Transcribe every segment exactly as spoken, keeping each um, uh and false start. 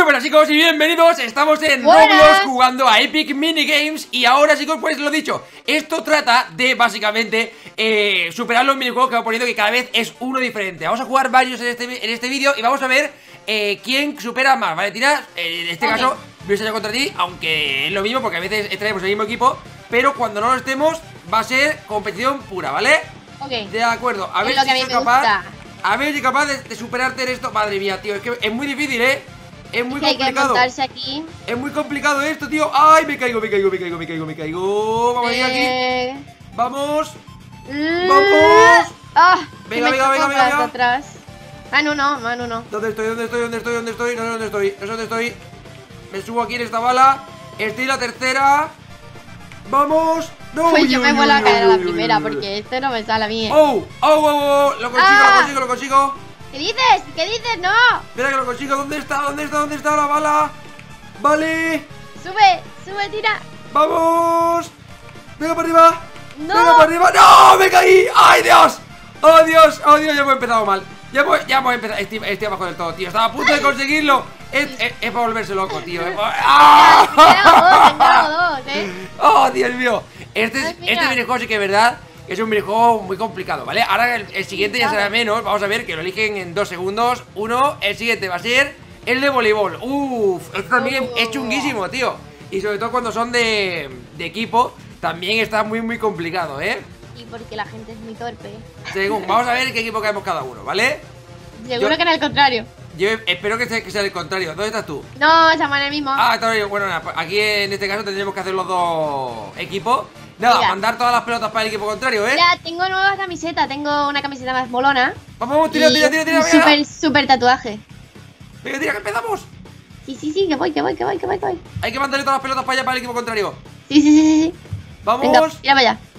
buenas chicos y bienvenidos. Estamos en Buenas. Roblox jugando a Epic Minigames. Y ahora chicos, pues lo dicho, esto trata de básicamente eh, superar los minijuegos que vamos poniendo, que cada vez es uno diferente. Vamos a jugar varios en este, en este vídeo y vamos a ver eh, quién supera más, ¿vale? Tira, eh, en este okay. caso voy a estar yo contra ti, aunque es lo mismo porque a veces estaremos en el mismo equipo, pero cuando no lo estemos va a ser competición pura, ¿vale? Ok. De acuerdo, a Es ver lo si que a mí soy me capaz gusta. A ver si capaz de, de superarte en esto. Madre mía, tío, es que es muy difícil, ¿eh? Es muy Es que hay que complicado. montarse aquí. Es muy complicado esto, tío. Ay, me caigo, me caigo, me caigo, me caigo, me caigo. Vamos a ir Eh... aquí. Vamos. Mm, Vamos. Ah, Venga, que me venga, chocó venga, por venga, venga. atrás. Manu no, Manu no. ¿Dónde estoy? ¿Dónde estoy? ¿Dónde estoy? ¿Dónde estoy? No sé dónde estoy. No sé dónde estoy. Me subo aquí en esta bala. Estoy en la tercera. Vamos. No, Pues uy, yo uy, me uy, vuelvo a uy, caer a uy, la uy, primera uy, uy. porque este no me sale a mí. Oh, oh, oh, oh. Lo consigo, Ah. lo consigo, lo consigo. ¿Qué dices? ¿Qué dices? ¡No! Espera que lo consigo. ¿Dónde está? ¿Dónde está? ¿Dónde está la bala? Vale. Sube, sube, tira. ¡Vamos! ¡Venga para arriba! ¡No! ¡Venga para arriba! ¡No! ¡Me caí! ¡Ay, Dios! ¡Oh, Dios! ¡Oh, Dios! Ya hemos empezado mal. Ya hemos, ya hemos empezado. Estoy, estoy abajo del todo, tío. Estaba a punto de conseguirlo. Es, es, es para volverse loco, tío. Es para... ¡Ah! Me he quedado dos, me he quedado dos, eh. ¡Oh, Dios mío! Este, Ay, es, mira. este minijuego sí que es verdad. Es un minijuego muy complicado, ¿vale? Ahora el, el siguiente ya será menos. Vamos a ver que lo eligen en dos segundos. Uno, el siguiente va a ser el de voleibol. Uff, esto también Uh. es chunguísimo, tío. Y sobre todo cuando son de, de equipo, también está muy, muy complicado, ¿eh? Y porque la gente es muy torpe. Según, vamos a ver en qué equipo caemos cada uno, ¿vale? Seguro Yo- que en el contrario. Yo espero que sea, que sea el contrario. ¿Dónde estás tú? No, estamos en el mismo. Ah, está bien. Bueno, nada, pues aquí en este caso tendremos que hacer los dos equipos. Nada, Mira. mandar todas las pelotas para el equipo contrario, ¿eh? Ya, tengo nueva camiseta. Tengo una camiseta más molona. Vamos, vamos, tira, y tira, tira, tira, un venga. super, super tatuaje. Venga, tira, que empezamos. Sí, sí, sí, que voy, que voy, que voy, que voy, que voy. Hay que mandarle todas las pelotas para allá, para el equipo contrario. Sí, sí, sí, sí, sí. Vamos, Venga, tira para allá.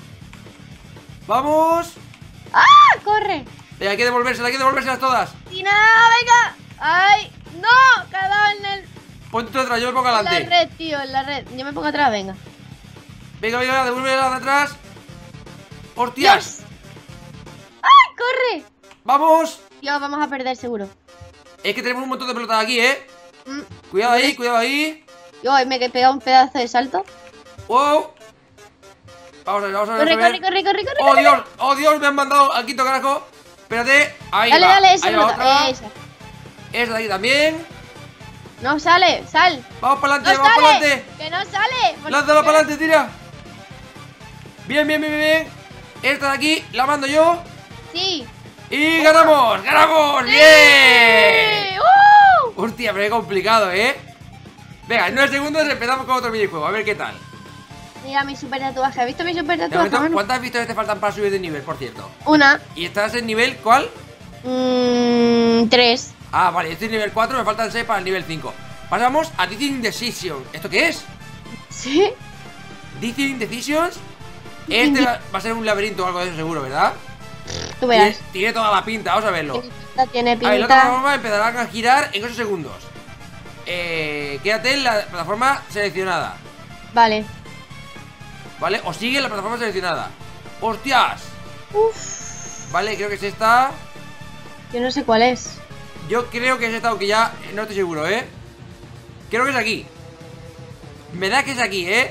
vamos. ¡Ah! ¡Corre! Venga, hay que devolvérselas, hay que devolvérselas todas. ¡Tina, venga! ¡Ay! ¡No! Quedado en, el, Ponte tú atrás, yo me pongo en la adelante. red, tío, en la red. Yo me pongo atrás, venga. Venga, venga, devuélvelas de atrás. ¡Hostias! Dios. ¡Ay! ¡Corre! ¡Vamos! Dios, vamos a perder seguro. Es que tenemos un montón de pelotas aquí, ¿eh? Mm. Cuidado ahí, cuidado ahí. Yo me he pegado un pedazo de salto. ¡Wow! Vamos a ver, vamos a ver. Corre, vamos a corre, ver. corre, corre, corre. ¡Oh, corre. Dios! ¡Oh, Dios! Me han mandado al quinto carajo. Espérate. Ahí Dale, va. dale, esa ahí va pelota. otra. Esa. Esa de aquí también. No sale, sal. Vamos para ¡No adelante, vamos para sale! adelante. ¡Que no sale! ¿Por Lánzala qué? para adelante, tira. Bien, bien, bien, bien, bien. Esta de aquí la mando yo. Sí. Y ganamos, ganamos. ¡Sí! ¡Bien! ¡Uh! Hostia, pero es complicado, ¿eh? Venga, en nueve segundos empezamos con otro minijuego. A ver qué tal. Mira mi super tatuaje. ¿Has visto mi super De tatuaje, momento, mano? ¿cuántas vistas te faltan para subir de nivel, por cierto? Una. ¿Y estás en nivel cuál? Mmm. Tres. Ah, vale, estoy en nivel cuatro, me faltan seis para el nivel cinco. Pasamos a Dithing Decision. ¿Esto qué es? ¿Sí? Dithing Decisions. Este va, va a ser un laberinto o algo de eso seguro, ¿verdad? Tú Tiene, verás. tiene toda la pinta, vamos a verlo. Tiene pinta, tiene A ver, la pinta. plataforma empezará a girar en ocho segundos. Eh, quédate en la plataforma seleccionada, Vale. ¿vale? O sigue en la plataforma seleccionada. ¡Hostias! Uf. Vale, creo que es esta. Yo no sé cuál es. Yo creo que es esta, aunque ya eh, no estoy seguro, ¿eh? Creo que es aquí. Me da que es aquí, ¿eh?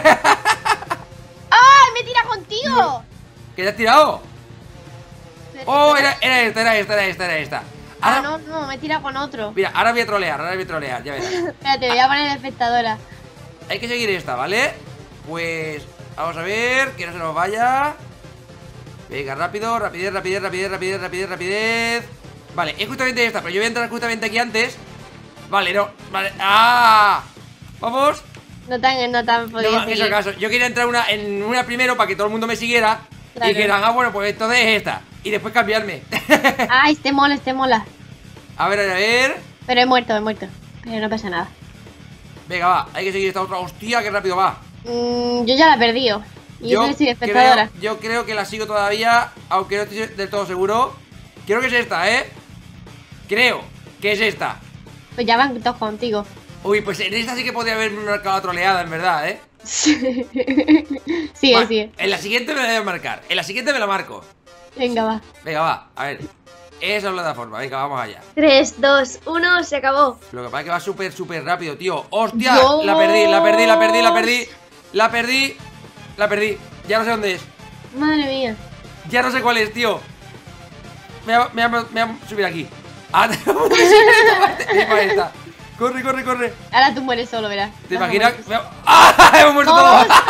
¡Ay! ¡Me tira contigo! ¿Que te has tirado? Pero- Oh, era, era esta, era esta, era esta, era esta. Ah, Ahora, no, no, me tira con otro. mira, ahora voy a trolear, ahora voy a trolear, ya verás. Espérate, voy a poner espectadora. Hay que seguir esta, ¿vale? Pues vamos a ver, que no se nos vaya. Venga, rápido, rapidez, rapidez, rapidez, rapidez, rapidez, rapidez. Vale, es justamente esta, pero yo voy a entrar justamente aquí antes. Vale, no, vale, ¡ah! Vamos. No tan, no tan No podía me hagas seguir. caso, yo quería entrar una, en una primero para que todo el mundo me siguiera. Claro. Y que dijeran, ah, bueno, pues entonces es esta. Y después cambiarme. Ah, este mola, este mola. A ver, a ver, a ver. Pero he muerto, he muerto. Pero no pasa nada. Venga, va, hay que seguir esta otra. Hostia, qué rápido va. Mm, yo ya la he perdido. Y yo, soy creo, espectadora. yo creo que la sigo todavía, aunque no estoy del todo seguro. Creo que es esta, ¿eh? Creo que es esta. Pues ya van todos contigo. Uy, pues en esta sí que podría haberme marcado la troleada, en verdad, ¿eh? sigue, Va, sigue. en la siguiente me la voy a marcar. En la siguiente me la marco. Venga, va. Venga, va, a ver. esa plataforma. Venga, vamos allá. tres, dos, uno, se acabó. Lo que pasa es que va súper, súper rápido, tío. ¡Hostia! Dios. La perdí, la perdí, la perdí, la perdí. La perdí, la perdí. Ya no sé dónde es. Madre mía. Ya no sé cuál es, tío. Me voy a, me voy a- me voy a subir aquí. Ah, tenemos que subir esta parte. Ahí está. Corre, corre, corre. Ahora tú mueres solo, verás. ¿Te Vas a imaginas? morir. Me- ¡Ah! Hemos muerto todos. Todos.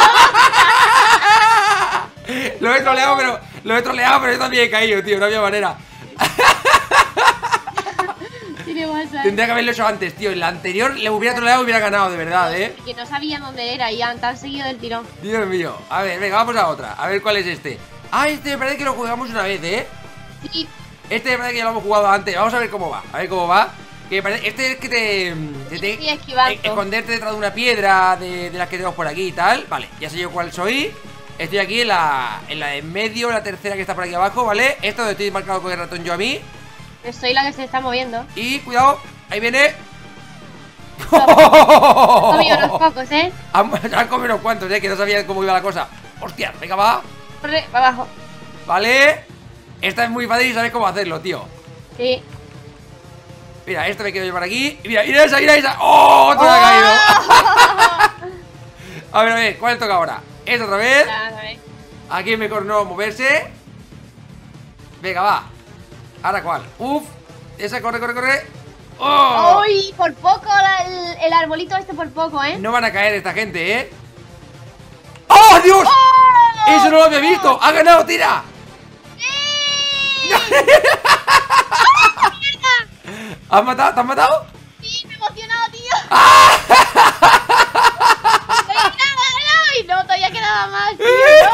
Lo he troleado, pero lo he troleado, pero yo también he caído, tío. No había manera. ¿Qué le pasa? Tendría que haberlo hecho antes, tío. En la anterior le hubiera troleado y hubiera ganado, de verdad, ¿eh? Que no sabían dónde era y han tan seguido del tirón. Dios mío. A ver, venga, vamos a otra. A ver cuál es este. Ah, este me parece que lo jugamos una vez, ¿eh? Sí. Este me parece que ya lo hemos jugado antes. Vamos a ver cómo va. A ver cómo va. Que me parece... Este es que te... te, te- Estoy esquivando. eh, esconderte detrás de una piedra de, de las que tenemos por aquí y tal. Vale, ya sé yo cuál soy. Estoy aquí en la, en la de en medio, la tercera que está por aquí abajo, ¿vale? Esto lo estoy marcado con el ratón yo a mí. Yo soy la que se está moviendo. Y cuidado, ahí viene. Conmigo unos pocos, ¿eh? Han, han comido unos cuantos, eh, que no sabía cómo iba la cosa. Hostia, venga, va. Corre, para abajo. Vale. Esta es muy fácil y sabes cómo hacerlo, tío. Sí. Mira, esto me quedo yo por aquí. Y mira, mira esa, mira esa. ¡Oh! Otro me ha caído. A ver, a ver, ¿cuál toca ahora? Esta otra vez. Ya, a ver. Aquí me corno moverse. Venga, va. Ahora cuál. Uf. Esa, corre, corre, corre. ¡Oh! ¡Uy! Por poco la- el, el arbolito este por poco, ¿eh? No van a caer esta gente, ¿eh? ¡Oh, Dios! ¡Oh! ¡Eso no lo había visto! ¡Ha ganado, tira! ¡Sí! ¿Has matado? ¿Te has matado? ¡Sí! ¡Me he emocionado, tío! ¡Ah! ¡He ganado, he ganado! ¡Y no, todavía quedaba más, tío!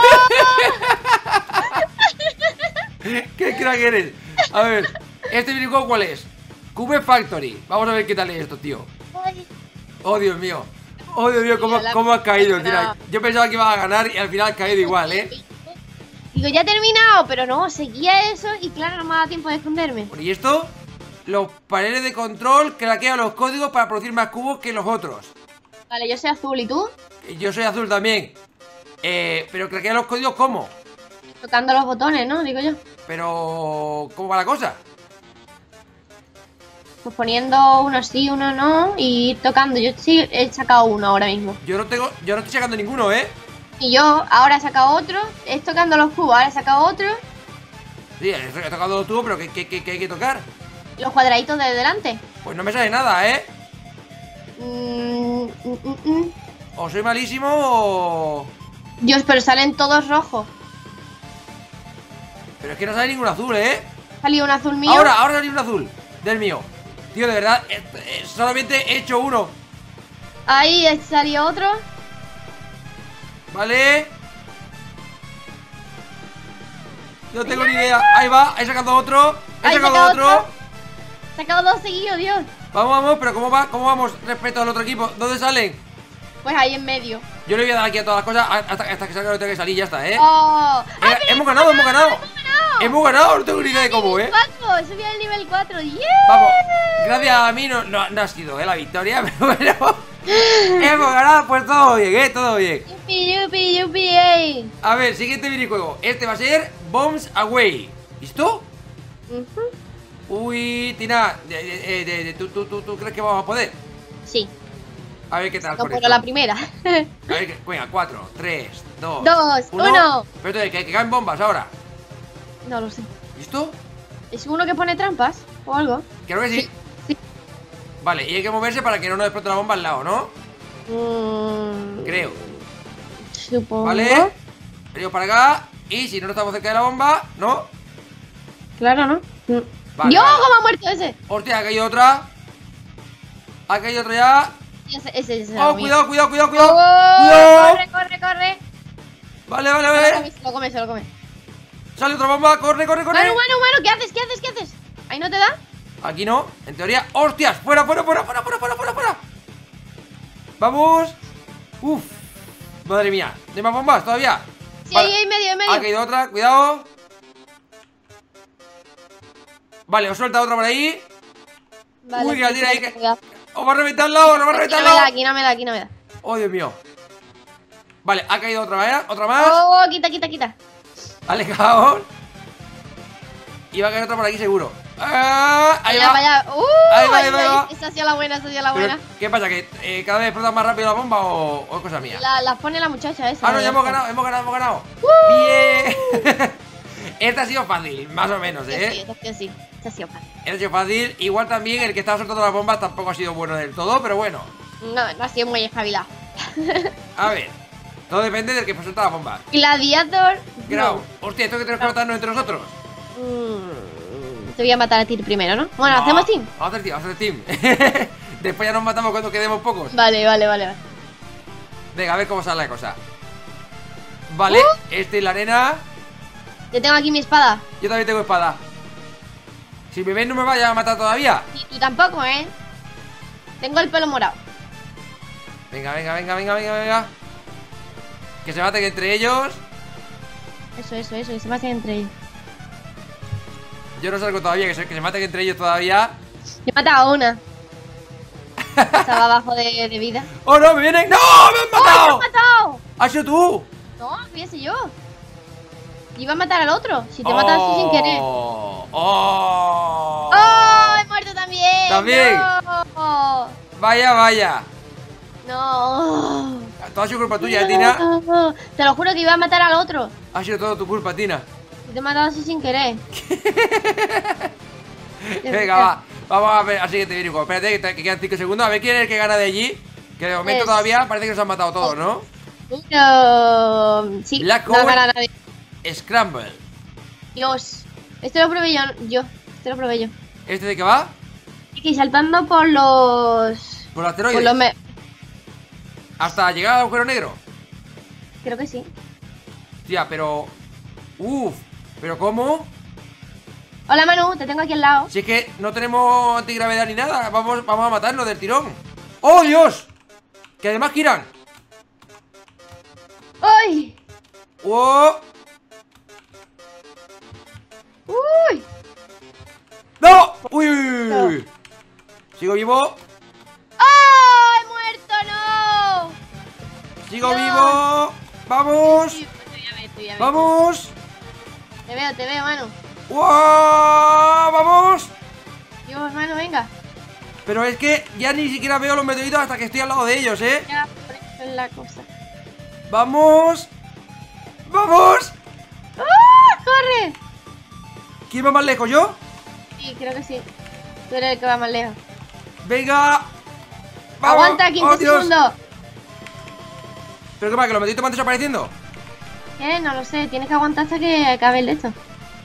¡Qué crack eres! A ver, ¿este videojuego cuál es? Cube Factory. Vamos a ver qué tal es esto, tío. ¡No! Ay, Oh, Dios mío. Oh, Dios mío, cómo, cómo has caído, tira. Yo pensaba que ibas a ganar y al final has caído igual, ¿eh? digo, ya he terminado, pero no, seguía eso y claro, no me ha dado tiempo de esconderme. ¿Y esto? Los paneles de control craquean los códigos para producir más cubos que los otros. Vale, yo soy azul, ¿y tú? Yo soy azul también. Eh, pero craquean los códigos, ¿cómo? Tocando los botones, ¿no? Digo yo. Pero... ¿cómo va la cosa? Pues poniendo uno sí, uno no y ir tocando. Yo sí he sacado uno ahora mismo. Yo no tengo... Yo no estoy sacando ninguno, ¿eh? Y yo ahora he sacado otro. Es tocando los cubos, ahora he sacado otro. Sí, he tocado tú, pero ¿qué, qué, qué, qué hay que tocar? Los cuadraditos de delante. Pues no me sale nada, ¿eh? Mm, mm, mm, mm. O soy malísimo o... Dios, pero salen todos rojos. Pero es que no sale ningún azul, ¿eh? Ha salido un azul mío. Ahora, ahora sale un azul del mío. Tío, de verdad, eh, eh, solamente he hecho uno. Ahí salió otro. Vale. No tengo ni idea. Ahí va, he sacado otro. He Ahí, sacado sacado otro. otro. He sacado dos seguidos, Dios. Vamos, vamos, pero ¿cómo va? ¿Cómo vamos respecto al otro equipo? ¿Dónde salen? Pues ahí en medio. Yo le voy a dar aquí a todas las cosas hasta, hasta que salga lo que tenga que salir, ya está, ¿eh? ¡Oh! Eh, ¡Ay, pero hemos ganado, hemos ganado. ¡Hemos ganado! Hemos ganado, no tengo ni idea de cómo, ¿eh? cuatro, subí al nivel cuatro. ¡Yeah! Vamos, gracias a mí no, no, no ha sido, ¿eh? La victoria, pero, pero hemos ganado, pues todo bien, ¿eh? Todo bien. Yupi, yupi, yupi, ey. A ver, siguiente minijuego. Este va a ser Bombs Away. ¿Listo? Ujú. Uy, Tina, de, de, de, de- ¿tú, tú, tú, ¿tú crees que vamos a poder? Sí, A ver qué tal no con por esto. la primera. A ver, que- venga, cuatro, tres, dos, Dos, uno. Pero que, que caen bombas ahora. No lo sé. ¿Listo? ¿Es uno que pone trampas o algo? Creo que sí. Sí, sí. Vale, y hay que moverse para que no nos explote la bomba al lado, ¿no? Mm, Creo. supongo. Vale. Venimos para acá. Y si no estamos cerca de la bomba, ¿no? Claro, ¿no? Mm. Vale, ¡Dios, vale. cómo ha muerto ese! Hostia, ha caído otra. Ha caído otra ya. Ese, ese, ese. Oh, cuidado, cuidado, cuidado, cuidado. Oh, Cuidado. corre, corre, corre. Vale, vale, Se lo vale. come, se lo come, se lo come. Sale otra bomba. Corre, corre, corre. Manu, Manu, Manu, ¿qué haces? ¿Qué haces? ¿Qué haces? ¿Ahí no te da? Aquí no, en teoría. ¡Hostias! ¡Fuera, fuera, fuera, fuera, fuera, fuera, fuera, fuera! ¡Vamos! ¡Uf! Madre mía, ¿no hay más bombas todavía? Sí, Vale. ahí, ahí, medio, en medio. Ha caído otra, cuidado. Vale, os suelta otra por ahí. Vale, Uy, que la sí, tira ahí sí, que... cuidado. ¡Os va a reventar al lado! ¡Os va a Aquí reventar no al me da, lado! aquí no me da, aquí no me da. ¡Oh, Dios mío! Vale, ha caído otra vez, otra más. Oh, quita, quita, quita. Alejaos. Y va a caer otro por aquí seguro. ¡Ah! Ahí Vaya, va. vaya. Uh, Ahí va, ahí va, ahí va. Esa ha sido la buena, esa ha sido la Pero, buena. ¿qué pasa? ¿Que eh, cada vez explota más rápido la bomba o, o es cosa mía? La, la pone la muchacha esa. Ah, no, ya hemos ganado, hemos ganado, hemos ganado. ¡Bien! Esta ha sido fácil, más o menos, Sí, ¿eh? esta ha sido sí. Esta ha sido fácil. Esta ha sido fácil. Igual también el que estaba soltando las bombas tampoco ha sido bueno del todo, pero bueno. No, no ha sido muy espabilado. A ver. Todo depende del que suelta la bomba. Gladiator. Grau. No. Hostia, esto que tenemos que matarnos entre nosotros. Mm, te voy a matar a ti primero, ¿no? Bueno, No, ¿hacemos team? Vamos a hacer team, vamos a hacer team. Después ya nos matamos cuando quedemos pocos. Vale, vale, vale, vale. Venga, a ver cómo sale la cosa. Vale, Uh. este es la arena. Yo tengo aquí mi espada. Yo también tengo espada. Si me ven no me vaya a matar todavía. Y tú tampoco, ¿eh? Tengo el pelo morado. Venga, venga, venga, venga, venga, venga. Que se maten entre ellos. Eso, eso, eso, que se pasen entre ellos. Yo no salgo todavía, que se, que se maten entre ellos todavía. Yo he matado a una. Estaba abajo de, de vida. ¡Oh, no! ¡Me vienen! ¡No! ¡Me han ¡Oh, matado! me has matado! ¡Has sido tú! No, fíjese yo. Iba a matar al otro. Si te he matado así sin querer. ¡Oh! ¡Oh! ¡Oh! ¡He muerto también! ¿También? ¡No! Vaya, vaya. No. Todo ha sido culpa tuya, ¿eh, Tina? No. Te lo juro que iba a matar al otro. Ha sido todo tu culpa, Tina. Si te he matado así sin querer. Venga, va. Vamos a ver al siguiente vídeo. Espérate, que, te- que quedan cinco segundos. A ver quién es el que gana de allí. Que de momento Es- todavía parece que nos han matado todos, ¿no? No. Sí, Black no Hole. gana nadie. Scramble. Dios. Este lo probé yo. Yo. Este lo probé yo. ¿Este de qué va? Aquí saltando por los. Por los asteroides. Por los me... Hasta llegar al agujero negro. Creo que sí. Tía, pero... Uf. ¿Pero cómo? Hola Manu, te tengo aquí al lado. Si es que no tenemos antigravedad ni nada. Vamos, vamos a matarnos del tirón. ¡Oh, Dios! Que además giran. ¡Ay! ¡Oh! ¡Uy! ¡No! ¡Uy! uy, uy, uy! Sigo vivo. ¡Oh! ¡He muerto! ¡No! Sigo Dios. vivo. ¡Vamos! Sí, estoy a ver, estoy a ver. ¡Vamos! Te veo, te veo, Manu. ¡Wow! ¡Vamos! Dios, Manu, venga. Pero es que ya ni siquiera veo los meteoritos hasta que estoy al lado de ellos, ¿eh? Ya, por eso es la cosa. ¡Vamos! ¡Vamos! ¡Ah! ¡Corre! ¿Quién va más lejos, yo? Sí, creo que sí. Tú eres el que va más lejos. ¡Venga! ¡Vamos! Aguanta quince ¡Oh, Dios! segundos. ¿Pero qué pasa? ¿Que los meteoritos van desapareciendo? ¿Qué? No lo sé. Tienes que aguantar hasta que acabe el de esto.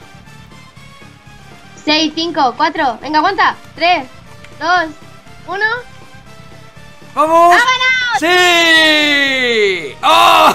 seis, cinco, cuatro. Venga, aguanta. tres, dos, uno. ¡Vamos! ¡Ha ¡Sí! ¡Oh!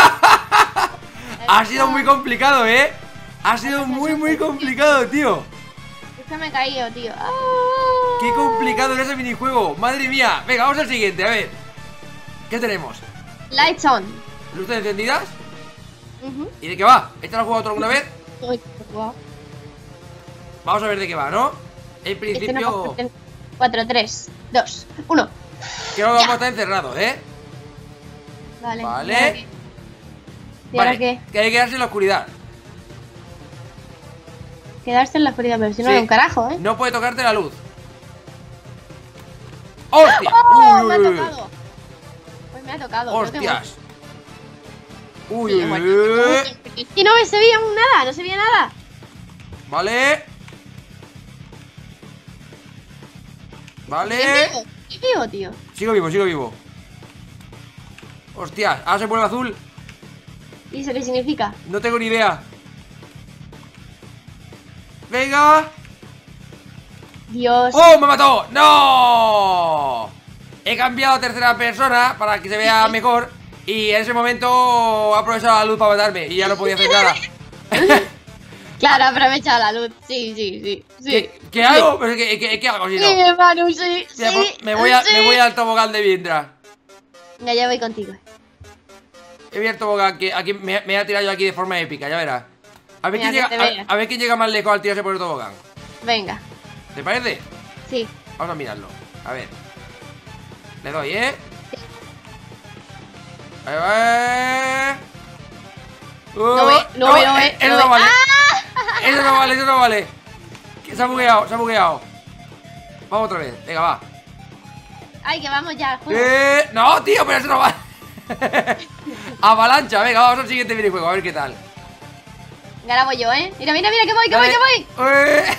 Ha sido muy complicado, ¿eh? Ha sido muy, muy complicado, tío. Es que me he caído, tío. ¡Ah! ¡Qué complicado era ese minijuego! ¡Madre mía! Venga, vamos al siguiente, a ver. ¿Qué tenemos? Lights on. ¿Luces encendidas? Ujú. ¿Y de qué va? ¿Esta lo has jugado tú alguna vez? Uy, guau. Vamos a ver de qué va, ¿no? En Este no principio... puedo hacer. cuatro, tres, dos, uno. Creo que vamos a estar encerrados, ¿eh? Vale. Vale. ¿Y ahora qué? ¿Y ahora Vale, qué? que hay que quedarse en la oscuridad. Quedarse en la oscuridad, pero si no Sí. hay un carajo, ¿eh? No puede tocarte la luz. ¡Hostia! ¡Oh! Uy, Me ha uy, uy. tocado. Pues me ha tocado. creo que ¡Hostias! Uy, Sí, uy, bueno. uy, uy. Y no se veía nada, no se veía nada. Vale. Vale. ¿Qué vivo, tío? Sigo vivo, sigo vivo. Hostias, ahora se vuelve azul. ¿Y eso qué significa? No tengo ni idea. Venga. Dios. ¡Oh, me mató! ¡No! He cambiado a tercera persona para que se vea mejor. Y en ese momento he aprovechado la luz para matarme. Y ya no podía hacer nada. Claro, aprovecha la luz. Sí, sí, sí. sí. ¿Qué, qué hago? Pero ¿qué, qué, qué hago si no? Sí, Manu, sí, Mira, sí, pues, me, voy a, sí. me voy al tobogán de mientras. Venga, ya voy contigo. He abierto tobogán que aquí me, me voy a tirar yo aquí de forma épica, ya verás. A ver, Mira, quién que llega, te vea. a, a ver quién llega más lejos al tirarse por el tobogán. Venga, ¿Te parece? sí. Vamos a mirarlo. A ver. Le doy, ¿eh? Ahí va. Uh, No ve, no ve, no ve, Eso no no ve. vale. ¡Ah! Eso no vale, eso no vale. Se ha bugueado, se ha bugueado. Vamos otra vez, venga, va. Ay, que vamos ya al juego. Eh, no, tío, pero eso no va. Avalancha, venga, vamos al siguiente minijuego, a ver qué tal. Ahora voy yo, ¿eh? Mira, mira, mira, que voy, que voy, Dale. que voy. Eh.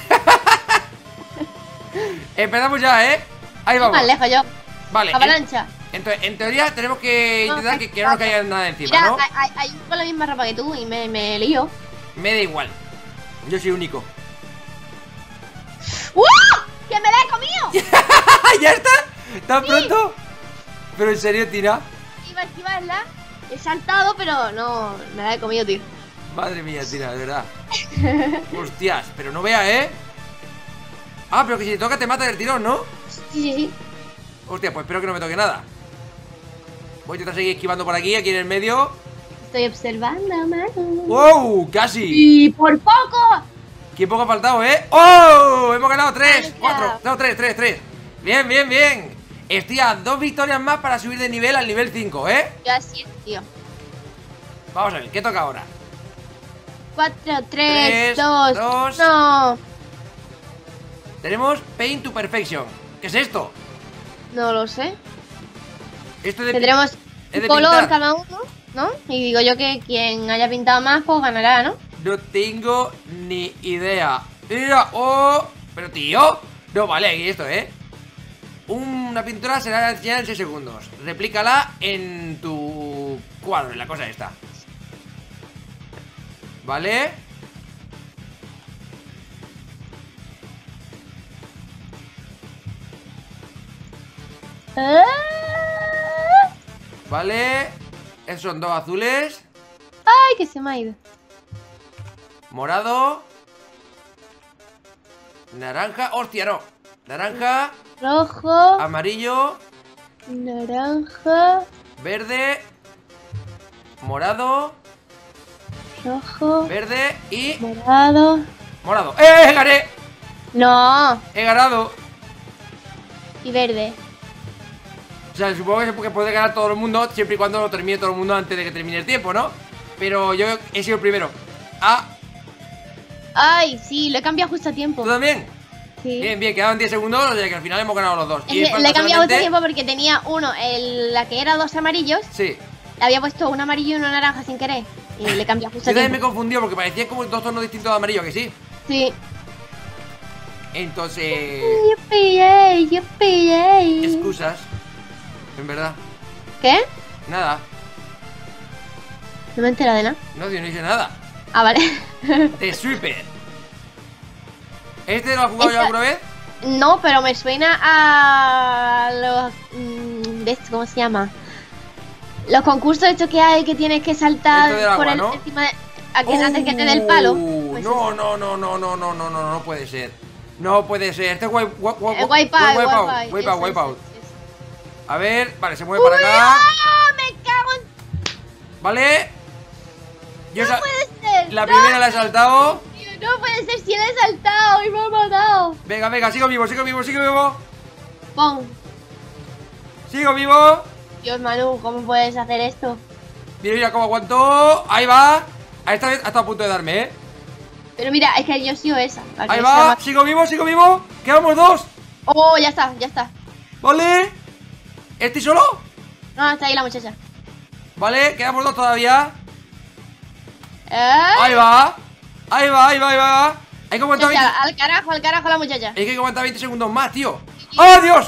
Empezamos ya, ¿eh? Ahí vamos. Más lejos yo. Vale. Avalancha. En, en, en teoría tenemos que No, intentar que- que, que no nos caiga nada encima, Mira, ¿no? hay, hay, hay uno con la misma ropa que tú y me, me lío. Me da igual. Yo soy único. ¡Uh! ¡Que me la he comido! ¿Ya está? ¿Tan pronto? Pero en serio, tira. Iba a esquivarla. He saltado, pero no me la he comido, tío. Madre mía, tira, de verdad. Hostias, pero no vea, ¿eh? Ah, pero que si te toca te mata del tirón, ¿no? Sí, sí, sí. Hostia, pues espero que no me toque nada. Voy a intentar seguir esquivando por aquí, aquí en el medio. Estoy observando, mano. ¡Wow! ¡Casi! ¡Y por poco! ¡Qué poco ha faltado, eh! ¡Oh! Hemos ganado tres, Venga. cuatro, no, tres, tres, tres. Bien, bien, bien. Estoy a dos victorias más para subir de nivel al nivel cinco, ¿eh? Yo así, tío. Vamos a ver, ¿qué toca ahora? cuatro, Tres, tres, dos, dos. no. Tenemos Paint to Perfection. ¿Qué es esto? No lo sé. Esto de Tendremos es de un color pintar. cada uno, ¿no? Y digo yo que quien haya pintado más, pues ganará, ¿no? No tengo ni idea. Mira, oh, pero tío, no vale aquí esto, ¿eh? Una pintura será enseñada en seis segundos. Replícala en tu cuadro, en la cosa esta. ¿Vale? ¡Ah! Vale. Esos son dos azules. ¡Ay, que se me ha ido! Morado. Naranja. ¡Hostia, no! Naranja. Rojo, Amarillo. naranja, Verde. Morado. rojo, Verde y morado. morado. ¡Eh! ¡Gané! No, ¡He ganado! y verde. O sea, supongo que se puede- puede ganar todo el mundo siempre y cuando lo termine todo el mundo antes de que termine el tiempo, ¿no? Pero yo he sido el primero. Ah, Ay, sí, lo he cambiado justo a ¿tú tiempo. también? Sí. Bien, bien, quedaban diez segundos, o sea que al final hemos ganado los dos. Es que falta le he cambiado justo a solamente- tiempo porque tenía uno, el, la que era dos amarillos, Sí. le había puesto un amarillo y uno naranja sin querer. Y le he cambiado justo Yo a también me tiempo. confundió porque parecían como dos tonos distintos de amarillo, ¿a que sí? Sí. Entonces... Yo pillé, yo pillé. Excusas. En verdad. ¿Qué? Nada. No me he enterado de nada. No, yo no hice nada. Ah, vale. The Sweeper. ¿Este lo has jugado ya Esta- alguna vez? No, pero me suena a los... mm, de esto, ¿cómo se llama? Los concursos estos que hay que tienes que saltar Esto del agua, por el, ¿no? encima de... A que antes que te dé el palo. Uh, Pues no, eso. no, no, no, no, no, no, no, no puede ser. No puede ser. Este es wipe, wipe, wipe, Eh, Wipeout, wipe out, Wipeout, wipe out, eso, wipe out. eso, eso. A ver, vale, se mueve ¡Uy, para acá. ¡oh! ¡Me cago en... Vale. Yo ¡No sa- puede ser! la ¡No! primera la he saltado. Tío, no puede ser si le he saltado y me ha matado. Venga, venga, sigo vivo, sigo vivo, sigo vivo. Pon. Sigo vivo. Dios, Manu, ¿cómo puedes hacer esto? Mira, mira cómo aguantó. Ahí va. A esta vez ha estado a punto de darme, ¿eh? Pero mira, es que yo he sido esa. la que Ahí se va. llama- Sigo vivo, sigo vivo. Quedamos dos. Oh, ya está, ya está. Vale. ¿Estoy solo? No, está ahí la muchacha. Vale, quedamos dos todavía. ¿Eh? Ahí va. Ahí va, ahí va, ahí va. Hay que aguantar Muchacha, veinte... al carajo, al carajo la muchacha. Hay que aguantar veinte segundos más, tío. ¡Oh, Dios!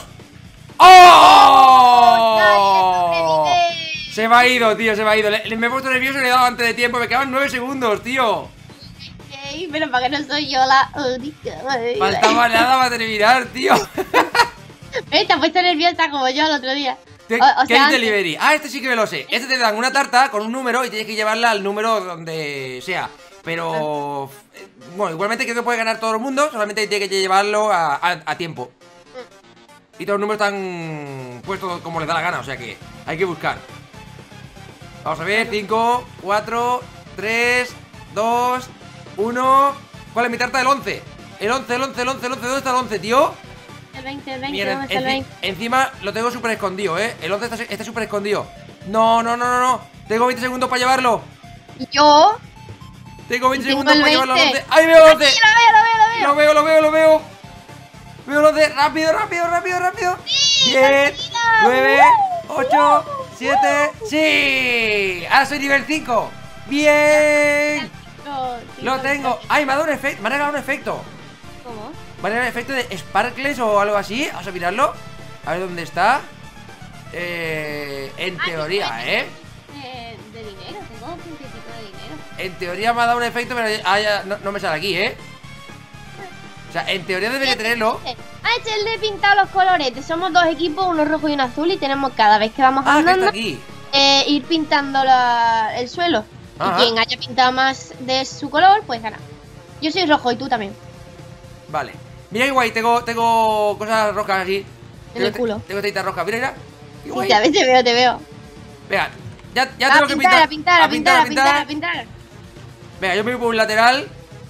¡Oh! Nadie sobrevive. Se me ha ido, tío, se me ha ido. Le- le- me he puesto nervioso y le he dado antes de tiempo. Me quedaban nueve segundos, tío. Ok, pero para que no soy yo la única. Faltaba nada para terminar, tío. Eh, te has puesto nerviosa como yo el otro día. ¿Qué, O- o qué sea, antes. delivery? Ah, este sí que me lo sé. Este te dan una tarta con un número y tienes que llevarla al número donde sea. Pero, eh, bueno, igualmente creo que puede ganar todo el mundo. Solamente tiene que llevarlo a, a- a tiempo. Y todos los números están puestos como les da la gana. O sea que hay que buscar. Vamos a ver, cinco, cuatro, tres, dos, uno. ¿Cuál es mi tarta? El once. El once, el once, el once, el once. ¿Dónde está el once, tío? El veinte, el veinte, Mira, ¿dónde está el enci- veinte? encima lo tengo súper escondido, ¿eh? El once está está súper escondido. No, no, no, no, no. Tengo veinte segundos para llevarlo. ¿Y yo? Tengo veinte Tengo segundos el para llevarlo al veinte. once. ¡Ahí veo el once! ¡Sí, lo veo, lo veo, lo Lo veo, lo veo, lo veo. Veo los de... Rápido, rápido, rápido, rápido. diez, nueve, ocho, siete. ¡Sí! Ahora soy nivel cinco. ¡Bien! Lo tengo. ¡Ay, me ha dado un efecto! Me ha regalado un efecto. ¿Cómo? Me ha regalado un efecto de Sparkles o algo así. Vamos a mirarlo. A ver dónde está. Eh, en teoría, ¿eh? De, de dinero, tengo un puntito de dinero. En teoría me ha dado un efecto, pero ah, ya, no, no me sale aquí, ¿eh? O sea, en teoría debería tenerlo. Ah, es el de pintar los colores. Somos dos equipos, uno rojo y uno azul. Y tenemos cada vez que vamos Ah, que andando está aquí. eh, ir pintando la- el suelo. Ajá. Y quien haya pintado más de su color, pues gana. Yo soy rojo y tú también. Vale. Mira qué guay, tengo, tengo cosas rojas así. En el culo. Tengo tintas rojas, mira, mira. Qué Sí, guay. ya ves, te veo, te veo. Venga, ya, ya a, tengo que pintar, pintar. a pintar, a pintar, a pintar, a pintar. Venga, yo me voy por un lateral.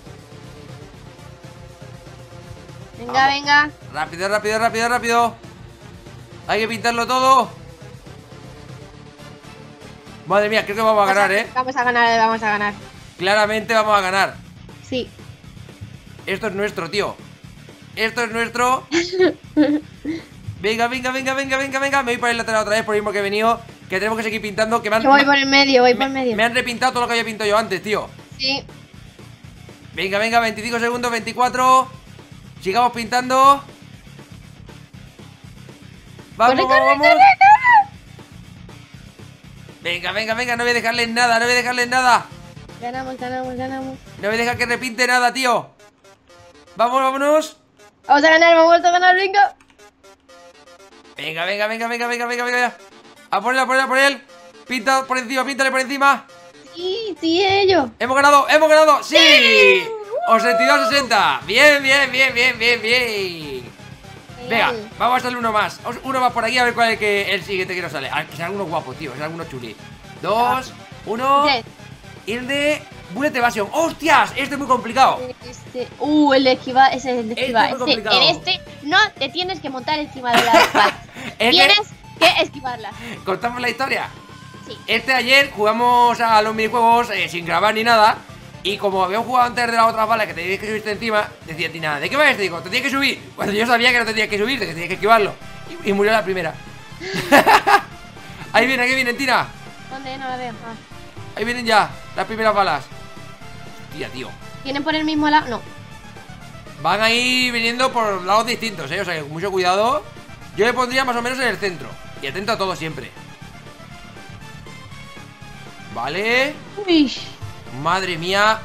Venga, Vamos. venga. Rápido, rápido, rápido, rápido. Hay que pintarlo todo. Madre mía, creo que vamos a ganar, ¿eh? Vamos a ganar, vamos a ganar. Claramente vamos a ganar. Sí. Esto es nuestro, tío. Esto es nuestro. Venga, venga, venga, venga, venga, venga. Me voy para el lateral otra vez por el mismo que he venido. Que tenemos que seguir pintando. Que me han, Yo voy me- por el medio, voy me, por el medio. me han repintado todo lo que había pintado yo antes, tío. Sí. Venga, venga, veinticinco segundos, veinticuatro. Sigamos pintando. Vamos, Corre, vamos, corre, vamos. corre, corre. Venga, venga, venga, no voy a dejarles nada, no voy a dejarles nada. Ganamos, ganamos, ganamos. No voy a dejar que repinte nada, tío. Vamos, vámonos. Vamos a ganar, hemos vuelto a ganar, venga. Venga, venga, venga, venga, venga, venga, venga. A por él, a por él, a por él. Pinta por encima, píntale por encima. Sí, sí, ellos. Hemos ganado, hemos ganado. ¡Sí! ochenta y dos a sesenta. Bien, bien, bien, bien, bien, bien. Venga, vamos a hacerle uno más. Vamos- Uno más por aquí a ver cuál es el, que, el siguiente que nos sale. Ah, que sea alguno guapo, tío. Que sea alguno chuli. Dos, uno. Tres. Y el de Bullet Evasion. ¡Hostias! Este es muy complicado. Este, uh, el de esquivar, ese es el de Este esquivar. es muy Este, complicado. en este no te tienes que montar encima de las balas. Es que- Tienes que esquivarlas. ¿Contamos la historia? Sí. Este ayer jugamos a los minijuegos eh, sin grabar ni nada. Y como habíamos jugado antes de las otras balas que tenías que subirte encima, decía Tina, ¿de qué va este? Digo, te tienes que subir. Cuando yo sabía que no te tenías que subir, que tenías que esquivarlo. Y, y murió la primera. Ahí viene, ahí vienen, Tina. ¿Dónde? No la veo. Ah. Ahí vienen ya las primeras balas. Tía, tío. ¿Vienen por el mismo lado? No. Van ahí viniendo por lados distintos, eh. O sea que con mucho cuidado. Yo le pondría más o menos en el centro. Y atento a todo siempre. Vale. Uy. Madre mía.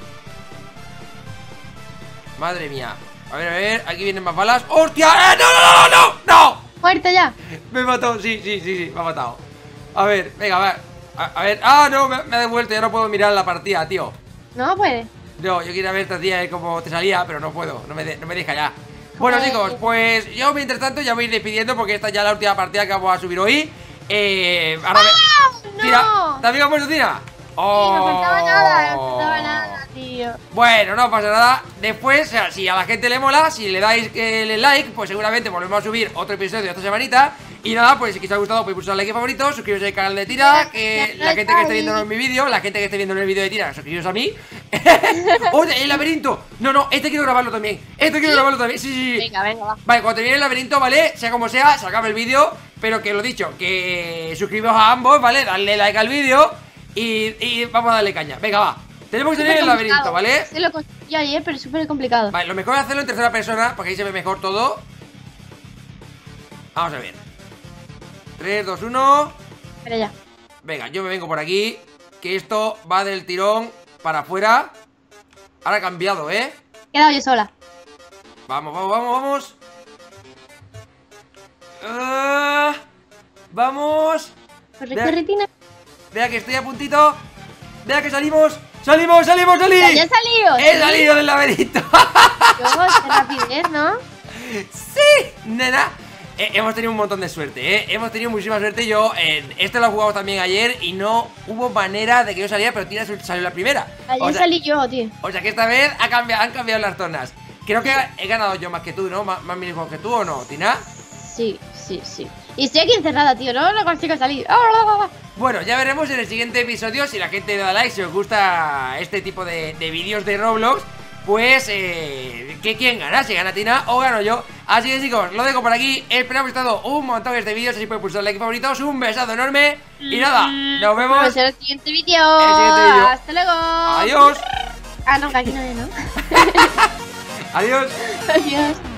Madre mía. A ver, a ver, aquí vienen más balas. ¡Hostia! ¡Eh! ¡No, no, no, no! ¡No! Muerto ya. Me he matado, sí, sí, sí, sí, me ha matado. A ver, venga, a ver. A, a ver, ah, no, me, me ha devuelto, ya no puedo mirar la partida, tío. No puede. No, yo quería ver esta tía eh, cómo te salía, pero no puedo, no me, de- no me deja ya. Bueno, Joder. chicos, pues yo mientras tanto ya voy a ir despidiendo porque esta ya es la última partida que vamos a subir hoy. Eh, ahora me... ¡No! Tira, ¿también has muerto, Tina? Sí, no faltaba nada, no faltaba nada, tío. Bueno, no pasa nada. Después, o sea, si a la gente le mola, si le dais el like, pues seguramente volvemos a subir otro episodio esta semanita. Y nada, pues si os ha gustado, podéis pulsar like y favorito, suscribiros al canal de Tira, que la gente que esté viendo mi vídeo, la gente que esté viendo el vídeo de Tira, suscribiros a mí. ¡Oye, el laberinto! No, no, este quiero grabarlo también. Este quiero grabarlo también. Sí, sí, sí. Venga, venga, va. Vale, cuando termine el laberinto, ¿vale? Sea como sea, se acaba el vídeo. Pero que lo dicho, que suscribiros a ambos, ¿vale? Darle like al vídeo. Y, y vamos a darle caña. Venga, va. Tenemos que tener el laberinto, ¿vale? Se lo conseguí ayer, pero es súper complicado. Vale, lo mejor es hacerlo en tercera persona, porque ahí se ve mejor todo. Vamos a ver. tres, dos, uno. Espera ya. Venga, yo me vengo por aquí. Que esto va del tirón para afuera. Ahora ha cambiado, ¿eh? He quedado yo sola. Vamos, vamos, vamos, vamos. Ah, vamos. Corre, Vea- corre, Tina. Vea que estoy a puntito. Vea que salimos. ¡Salimos, salimos, salí! Ya, ya he salido. ¡He ¿sí? salido del laberinto! Yo, qué rapidez, ¿no? ¡Sí! Nena. Eh, hemos tenido un montón de suerte, ¿eh? Hemos tenido muchísima suerte. Yo, eh, este lo jugamos también ayer y no hubo manera de que yo saliera, pero Tina salió la primera. Ayer O sea, salí yo, tío. o sea que esta vez ha cambiado, han cambiado las zonas. Creo que he ganado yo más que tú, ¿no? Más, más minijuegos que tú, ¿o no, Tina? Sí, sí, sí. Y estoy aquí encerrada, tío. No, no consigo salir. ¡Ah! Bueno, ya veremos en el siguiente episodio si la gente da like, si os gusta este tipo de, de vídeos de Roblox. pues, eh, que quién gana, si gana Tina o gano yo. Así que chicos, lo dejo por aquí. Espero que os haya gustado un montón este vídeo. Si podéis pulsar like favoritos, un besazo enorme. Y nada, nos vemos en el siguiente vídeo. el siguiente vídeo. Hasta luego. Adiós. Ah, no, que aquí no es, ¿no? Adiós. Adiós.